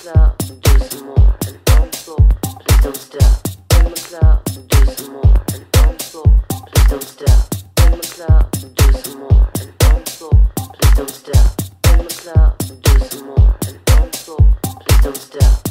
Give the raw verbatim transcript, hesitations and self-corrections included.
club, do some more, and on the floor, please don't stop. In the club, do some more, and on the floor, please don't stop. In the club, do some more, and on the floor, please don't stop. In the club, do some more, and on the floor, please don't stop.